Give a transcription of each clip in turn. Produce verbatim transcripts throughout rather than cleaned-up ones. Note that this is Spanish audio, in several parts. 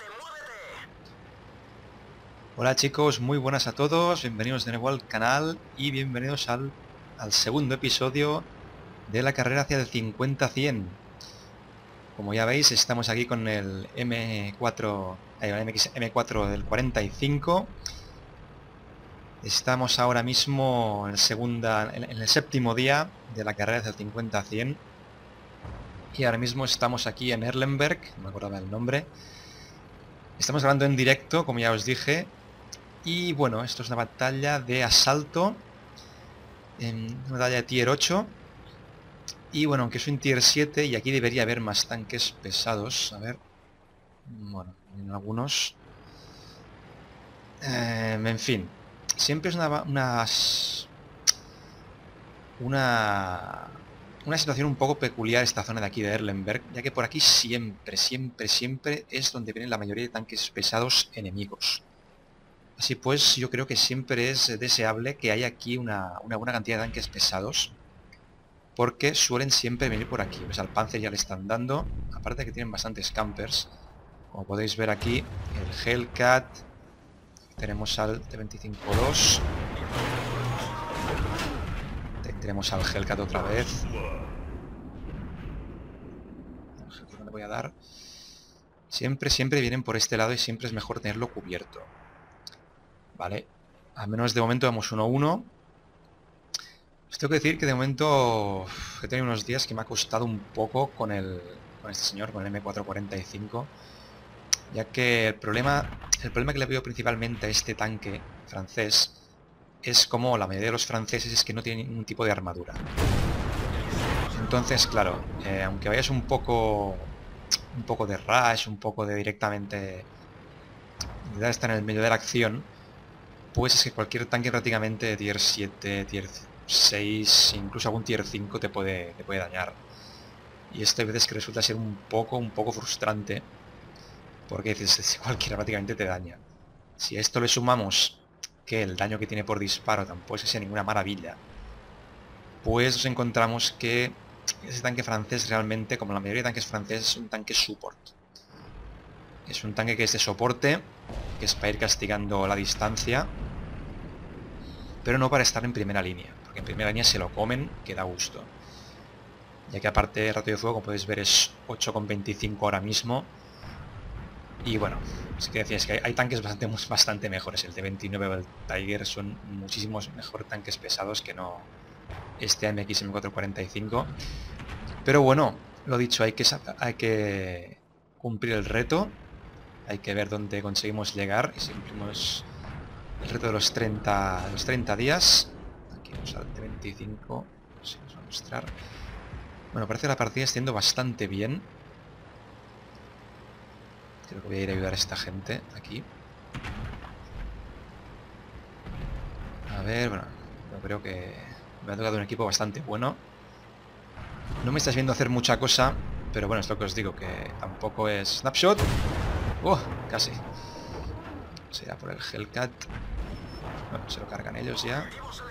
Hola chicos, muy buenas a todos, bienvenidos de nuevo al canal y bienvenidos al, al segundo episodio de la carrera hacia el cincuenta cien. Como ya veis, estamos aquí con el M cuatro, eh, M X M cuatro del cuarenta y cinco. Estamos ahora mismo en el, segunda, en, en el séptimo día de la carrera hacia el cincuenta cien. Y ahora mismo estamos aquí en Erlenberg, no me acordaba el nombre. Estamos grabando en directo, como ya os dije. Y bueno, esto es una batalla de asalto, en una batalla de tier ocho. Y bueno, aunque soy en tier siete y aquí debería haber más tanques pesados. A ver. Bueno, en algunos. Eh, en fin. Siempre es una, unas, una, una situación un poco peculiar esta zona de aquí de Erlenberg, ya que por aquí siempre, siempre, siempre es donde vienen la mayoría de tanques pesados enemigos. Así pues, yo creo que siempre es deseable que haya aquí una, una buena cantidad de tanques pesados, porque suelen siempre venir por aquí. Pues al Panzer ya le están dando, aparte de que tienen bastantes campers. Como podéis ver aquí, el Hellcat, tenemos al T veinticinco dos, tenemos al Hellcat otra vez. El Hellcat no le voy a dar. Siempre, siempre vienen por este lado y siempre es mejor tenerlo cubierto. Vale, al menos de momento vamos uno a uno. Os tengo que decir que de momento he tenido unos días que me ha costado un poco con el con este señor, con el M cuatro cuarenta y cinco, ya que el problema el problema que le veo principalmente a este tanque francés es como la mayoría de los franceses es que no tienen ningún tipo de armadura. Entonces, claro, eh, aunque vayas un poco un poco de rush, un poco de directamente de estar en el medio de la acción, pues es que cualquier tanque prácticamente de tier siete, tier seis, incluso algún tier cinco te puede, te puede dañar. Y esto hay veces que resulta ser un poco, un poco frustrante, porque dices, cualquiera prácticamente te daña. Si a esto le sumamos que el daño que tiene por disparo tampoco es que sea ninguna maravilla, pues nos encontramos que ese tanque francés realmente, como la mayoría de tanques franceses, es un tanque support. Es un tanque que es de soporte, que es para ir castigando la distancia, pero no para estar en primera línea, porque en primera línea se lo comen, que da gusto. Ya que aparte el ratio de fuego, como podéis ver, es ocho coma veinticinco ahora mismo. Y bueno, es que decía, es que hay, hay tanques bastante, bastante mejores. El T veintinueve o el Tiger son muchísimos mejor tanques pesados que no este M X M cuatro cuarenta y cinco. Pero bueno, lo dicho, hay que, hay que cumplir el reto. Hay que ver dónde conseguimos llegar. Y si cumplimos el reto de los treinta, los treinta días. Aquí vamos al T veinticinco. Si nos va a mostrar. Bueno, parece que la partida está yendo bastante bien. Creo que voy a ir a ayudar a esta gente aquí. A ver, bueno, yo creo que me ha tocado un equipo bastante bueno. No me estás viendo hacer mucha cosa, pero bueno, es lo que os digo, que tampoco es... ¡Snapshot! ¡Oh! Casi. Será por el Hellcat. Bueno, se lo cargan ellos ya.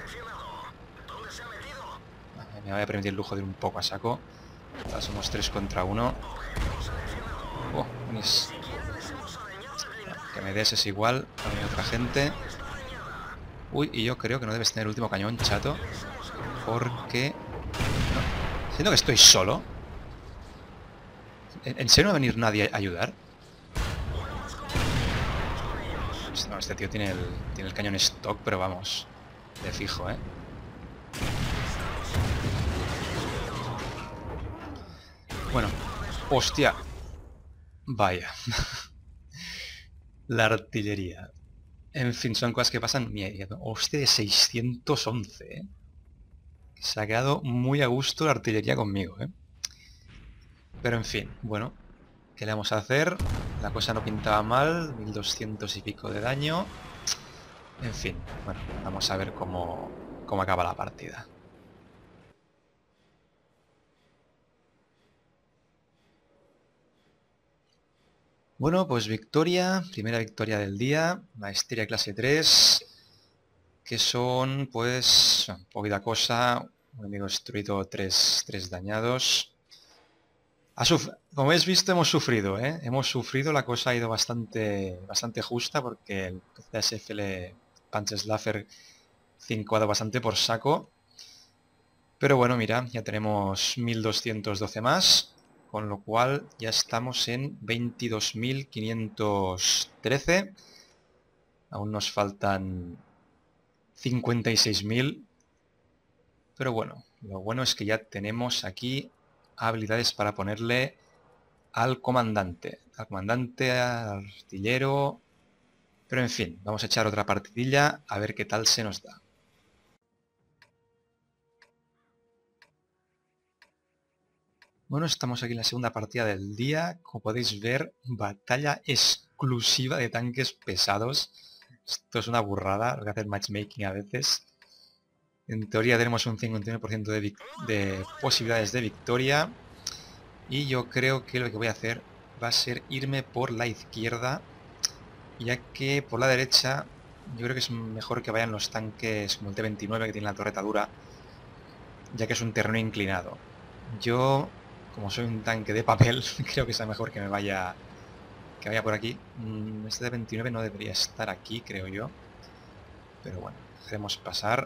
Me voy a permitir el lujo de ir un poco a saco. Ahora somos tres contra uno. Oh, mis... Que me des es igual. Hay otra gente. Uy, y yo creo que no debes tener el último cañón, chato. Porque... No. Siento que estoy solo. ¿En serio no va a venir nadie a ayudar? No, este tío tiene el, tiene el cañón stock, pero vamos, de fijo, ¿eh? Bueno, hostia. Vaya. La artillería. En fin, son cosas que pasan. Mierda, hostia, de seiscientos once, ¿eh? Se ha quedado muy a gusto la artillería conmigo, ¿eh? Pero en fin, bueno, ¿qué le vamos a hacer? La cosa no pintaba mal, mil doscientos y pico de daño. En fin, bueno, vamos a ver cómo, cómo acaba la partida. Bueno, pues victoria, primera victoria del día, maestría clase tres, que son pues poquita cosa, un enemigo destruido, tres, tres dañados. Como habéis visto, hemos sufrido, ¿eh? Hemos sufrido, la cosa ha ido bastante, bastante justa porque el C S F L Punch-Slapher cinco ha dado bastante por saco. Pero bueno, mira, ya tenemos mil doscientos doce más, con lo cual ya estamos en veintidós mil quinientos trece. Aún nos faltan cincuenta y seis mil. Pero bueno, lo bueno es que ya tenemos aquí habilidades para ponerle al comandante. Al comandante, al artillero... Pero en fin, vamos a echar otra partidilla a ver qué tal se nos da. Bueno, estamos aquí en la segunda partida del día. Como podéis ver, batalla exclusiva de tanques pesados. Esto es una burrada lo que hace el matchmaking a veces. En teoría tenemos un cincuenta y nueve por ciento de, de posibilidades de victoria. Y yo creo que lo que voy a hacer va a ser irme por la izquierda, ya que por la derecha yo creo que es mejor que vayan los tanques como el T veintinueve, que tiene la torreta dura, ya que es un terreno inclinado. Yo, como soy un tanque de papel, creo que sea mejor que me vaya que vaya por aquí. Este T veintinueve no debería estar aquí, creo yo, pero bueno, dejaremos pasar.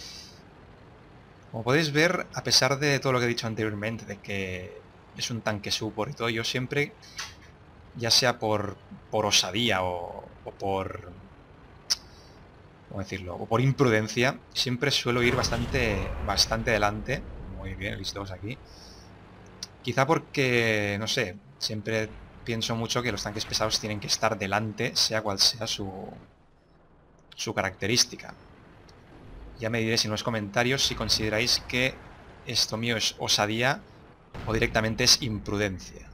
Como podéis ver, a pesar de todo lo que he dicho anteriormente, de que es un tanque support y todo, yo siempre, ya sea por, por osadía o, o por... ¿cómo decirlo? O por imprudencia, siempre suelo ir bastante bastante delante. Muy bien, listos aquí. Quizá porque, no sé, siempre pienso mucho que los tanques pesados tienen que estar delante, sea cual sea su, su característica. Ya me diréis en los comentarios si consideráis que esto mío es osadía o directamente es imprudencia.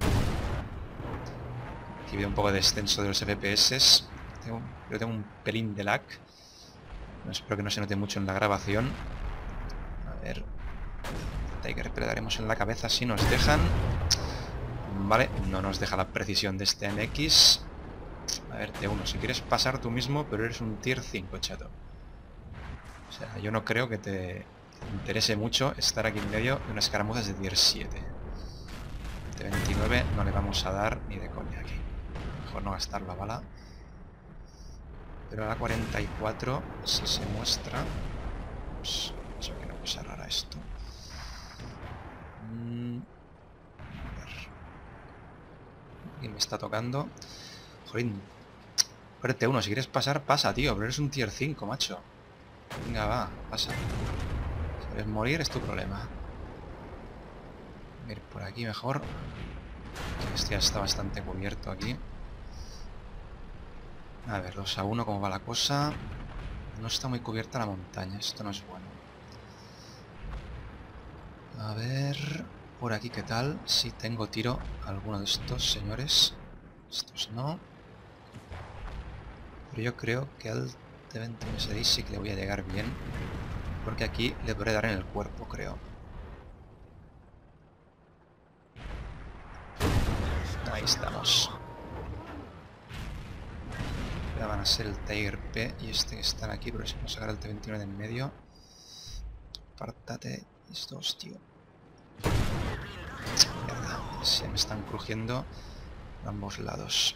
Aquí veo un poco de descenso de los F P S. Tengo, yo tengo un pelín de lag. Espero que no se note mucho en la grabación. A ver. Tiger le daremos en la cabeza si nos dejan. Vale, no nos deja la precisión de este M X. A ver, T uno, si quieres pasar tú mismo, pero eres un tier cinco, chato. O sea, yo no creo que te interese mucho estar aquí en medio de unas escaramuzas de tier siete. T veintinueve no le vamos a dar ni de coña aquí. Mejor no gastar la bala. Pero a la cuarenta y cuatro, si se muestra... Pues, eso que no cosa rara esto. Mm, a ver. ¿Quién me está tocando? Jolín. Pero T uno, si quieres pasar, pasa, tío. Pero eres un tier cinco, macho. Venga, va, pasa. Si quieres morir, es tu problema. A ver, por aquí mejor. Este ya está bastante cubierto aquí. A ver, dos a uno, ¿cómo va la cosa? No está muy cubierta la montaña, esto no es bueno. A ver... por aquí, ¿qué tal? Si tengo tiro a alguno de estos señores. Estos no. Pero yo creo que al T veintiuno S seis sí que le voy a llegar bien. Porque aquí le podré dar en el cuerpo, creo. Ahí estamos. Ya van a ser el Tiger P y este que están aquí, pero si vamos a sacar el T veintinueve de en medio. Apártate. Estos, tío. Mierda, se me están crujiendo ambos lados.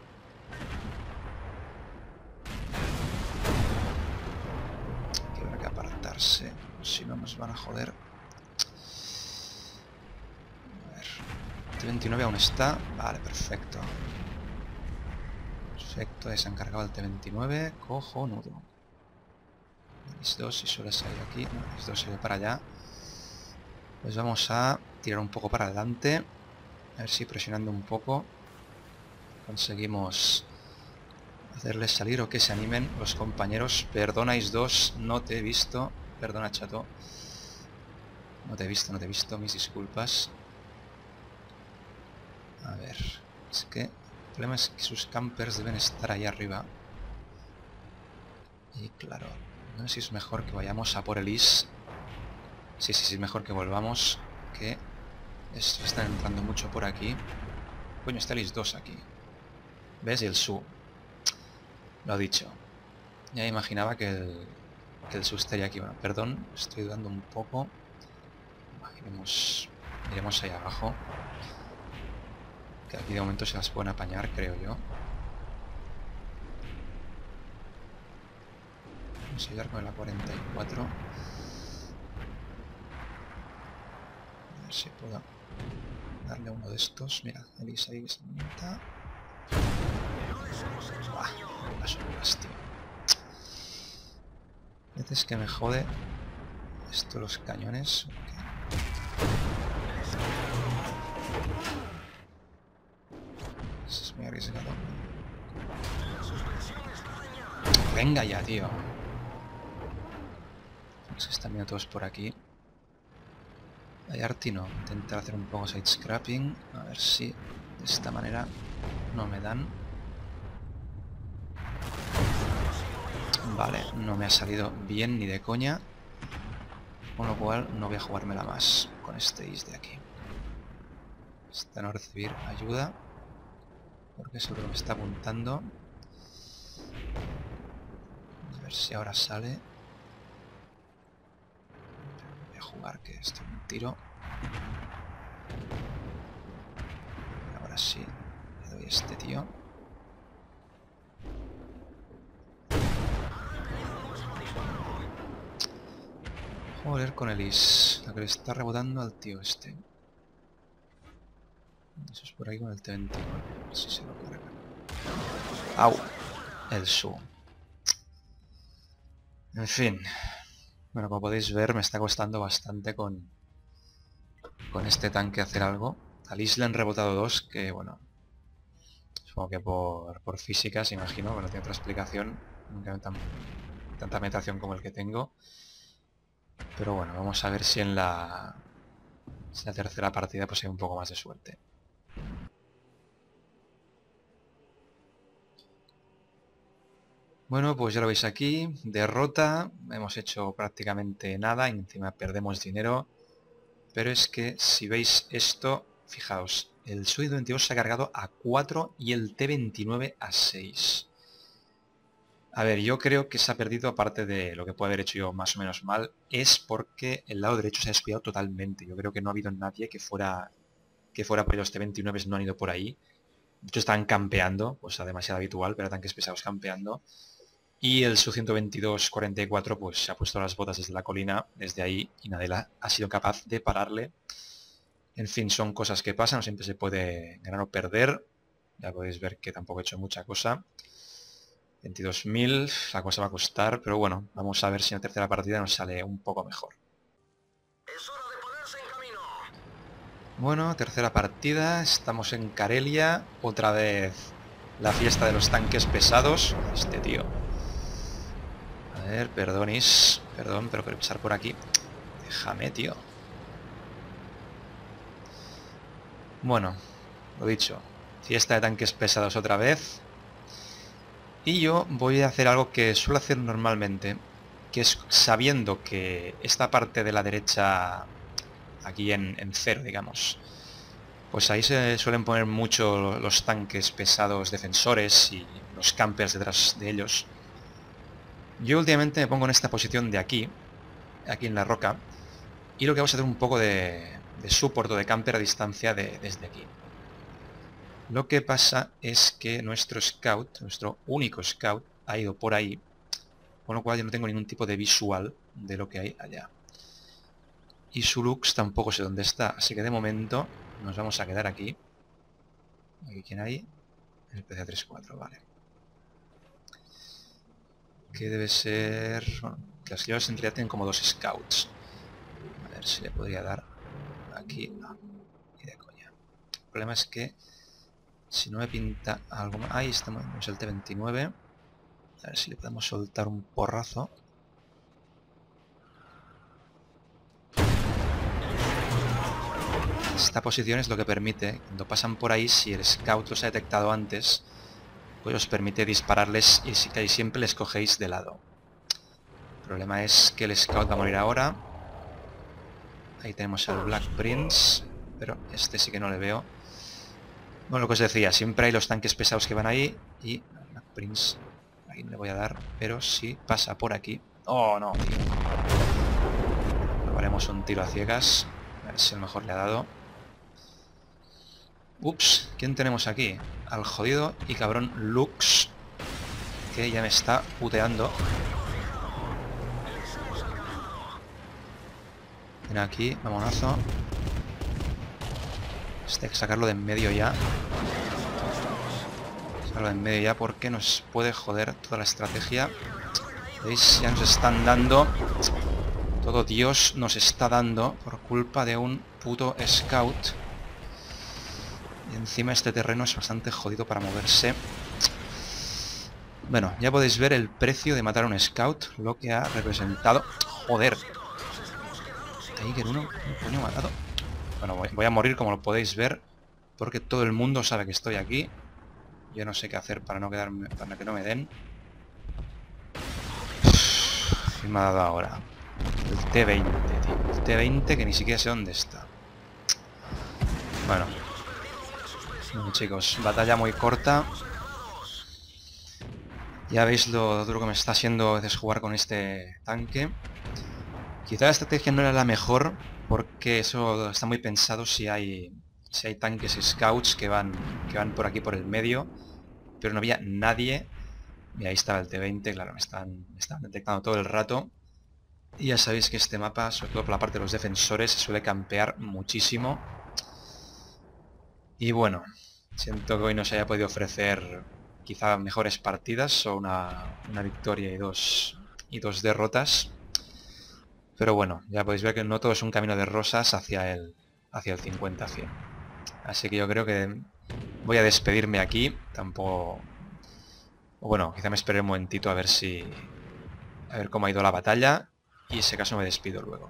Aquí habrá que apartarse, si no nos van a joder. A ver. T veintinueve aún está. Vale, perfecto. Perfecto, ya se han cargado el T veintinueve. Cojonudo. X dos, si suele salir aquí. No, X dos se ve para allá. Pues vamos a tirar un poco para adelante. A ver si presionando un poco conseguimos hacerles salir o que se animen los compañeros. Perdona, X dos, no te he visto. Perdona, chato. No te he visto, no te he visto. Mis disculpas. A ver. Es que el problema es que sus campers deben estar ahí arriba. Y claro, no sé si es mejor que vayamos a por el I S. Sí, sí, sí, es mejor que volvamos. Que estos están entrando mucho por aquí. Coño, está el I S dos aquí. ¿Ves? Y el S U. Lo dicho. Ya imaginaba que el, que el S U estaría aquí. Bueno, perdón, estoy dudando un poco. Imaginemos Iremos ahí abajo. Que aquí de momento se las pueden apañar, creo yo. Vamos a llegar con la cuarenta y cuatro. A ver si puedo darle uno de estos. Mira, Elisa ahí que se monta. Buah, las orugas, tío. A veces que me jode esto los cañones. Eso es muy arriesgado. Venga ya, tío. Se están viendo todos por aquí. Hay Artino. Intentar hacer un poco side scrapping. A ver si de esta manera no me dan. Vale, no me ha salido bien ni de coña. Con lo cual no voy a jugármela más con este is de aquí. Hasta no recibir ayuda. Porque seguro me está apuntando. A ver si ahora sale. Voy a jugar que esto es un tiro. Ahora sí. Le doy a este tío. Joder con el is. La que le está rebotando al tío este. Eso es por ahí con el T veintinueve. A ver si se lo carga. ¡Au! El su. En fin. Bueno, como podéis ver, me está costando bastante con, con este tanque hacer algo. Al is le han rebotado dos, que bueno... Supongo que por, por físicas, imagino, que no tiene otra explicación. Nunca hay tan, tanta metación como el que tengo. Pero bueno, vamos a ver si en la, si en la tercera partida pues hay un poco más de suerte. Bueno, pues ya lo veis aquí, derrota, hemos hecho prácticamente nada, y encima perdemos dinero, pero es que si veis esto, fijaos, el Suido veintidós se ha cargado a cuatro y el T veintinueve a seis. A ver, yo creo que se ha perdido, aparte de lo que puedo haber hecho yo más o menos mal, es porque el lado derecho se ha descuidado totalmente. Yo creo que no ha habido nadie que fuera, que fuera por ahí, los T veintinueve no han ido por ahí. De hecho están campeando, cosa demasiado habitual, pero tanques pesados campeando. Y el Su ciento veintidós cuarenta y cuatro pues se ha puesto las botas desde la colina, desde ahí, y Nadella ha sido capaz de pararle. En fin, son cosas que pasan, no siempre se puede ganar o perder. Ya podéis ver que tampoco he hecho mucha cosa. veintidós mil, la cosa va a costar, pero bueno, vamos a ver si en la tercera partida nos sale un poco mejor. Es hora de ponerse en camino. Bueno, tercera partida, estamos en Karelia, otra vez la fiesta de los tanques pesados. Este tío. A ver, perdonis, perdón, pero quiero pasar por aquí. Déjame, tío. Bueno, lo dicho, fiesta de tanques pesados otra vez. Y yo voy a hacer algo que suelo hacer normalmente, que es sabiendo que esta parte de la derecha, aquí en, en cero, digamos, pues ahí se suelen poner mucho los tanques pesados defensores y los campers detrás de ellos. Yo últimamente me pongo en esta posición de aquí, aquí en la roca, y lo que hago es hacer un poco de, de support o de camper a distancia de, desde aquí. Lo que pasa es que nuestro scout, nuestro único scout, ha ido por ahí, con lo cual yo no tengo ningún tipo de visual de lo que hay allá. Y su Lux tampoco sé dónde está, así que de momento nos vamos a quedar aquí. ¿Aquí quién hay? El P C treinta y cuatro, vale. Que debe ser... Bueno, las guías en realidad tienen como dos scouts. A ver si le podría dar aquí. No, ni de coña. El problema es que si no me pinta algo más... Ahí estamos, el T veintinueve. A ver si le podemos soltar un porrazo. Esta posición es lo que permite, cuando pasan por ahí, si el scout los ha detectado antes, pues os permite dispararles y si casi siempre les cogéis de lado. El problema es que el scout va a morir ahora. Ahí tenemos al Black Prince, pero este sí que no le veo. Bueno, lo que os decía, siempre hay los tanques pesados que van ahí y Black Prince, ahí le voy a dar, pero si pasa por aquí... ¡Oh, no! Probaremos un tiro a ciegas, a ver si a lo mejor le ha dado. Ups, ¿quién tenemos aquí? Al jodido y cabrón Lux, que ya me está puteando. Ven aquí, vamonazo. Este hay que sacarlo de en medio ya. Sacarlo de en medio ya porque nos puede joder toda la estrategia. ¿Veis? Ya nos están dando. Todo Dios nos está dando por culpa de un puto scout. Y encima este terreno es bastante jodido para moverse. Bueno, ya podéis ver el precio de matar a un scout, lo que ha representado. Joder. Tiger uno, un coño matado. Bueno, voy a morir como lo podéis ver, porque todo el mundo sabe que estoy aquí. Yo no sé qué hacer para no quedarme, para que no me den. ¿Qué me ha dado ahora? El T veinte, tío. El T veinte que ni siquiera sé dónde está. Bueno. Bueno, chicos, batalla muy corta. Ya veis lo duro que me está siendo a veces jugar con este tanque. Quizá la estrategia no era la mejor, porque eso está muy pensado si hay si hay tanques scouts que van que van por aquí por el medio, pero no había nadie. Y ahí estaba el T veinte, claro, me están, me están detectando todo el rato. Y ya sabéis que este mapa, sobre todo por la parte de los defensores, se suele campear muchísimo. Y bueno, siento que hoy nos haya podido ofrecer quizá mejores partidas o una, una victoria y dos, y dos derrotas. Pero bueno, ya podéis ver que no todo es un camino de rosas hacia el, hacia el cincuenta cien. Así que yo creo que voy a despedirme aquí. Tampoco... O bueno, quizá me esperé un momentito a ver si... A ver cómo ha ido la batalla. Y en ese caso me despido luego.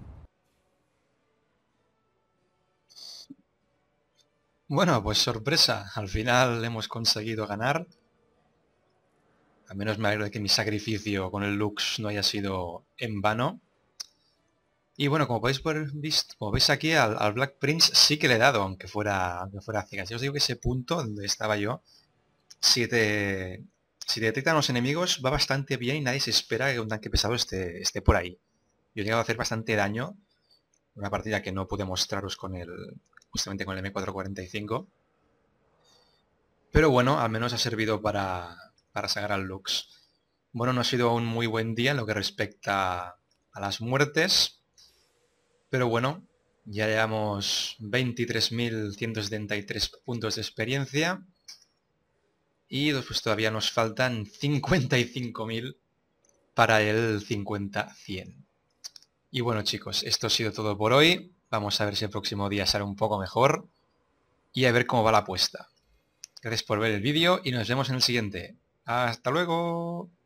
Bueno, pues sorpresa. Al final hemos conseguido ganar. Al menos me alegro de que mi sacrificio con el Lux no haya sido en vano. Y bueno, como podéis ver, visto, como veis aquí, al, al Black Prince sí que le he dado, aunque fuera, aunque fuera ciegas. Yo os digo que ese punto donde estaba yo, si te, si te detectan los enemigos, va bastante bien y nadie se espera que un tanque pesado esté, esté por ahí. Yo he llegado a hacer bastante daño. Una partida que no pude mostraros con el, justamente con el M cuatrocientos cuarenta y cinco. Pero bueno, al menos ha servido para, para sacar al Lux. Bueno, no ha sido un muy buen día en lo que respecta a las muertes. Pero bueno, ya llevamos veintitrés mil ciento setenta y tres puntos de experiencia. Y pues todavía nos faltan cincuenta y cinco mil para el cincuenta cien. Y bueno chicos, esto ha sido todo por hoy. Vamos a ver si el próximo día sale un poco mejor. Y a ver cómo va la apuesta. Gracias por ver el vídeo y nos vemos en el siguiente. ¡Hasta luego!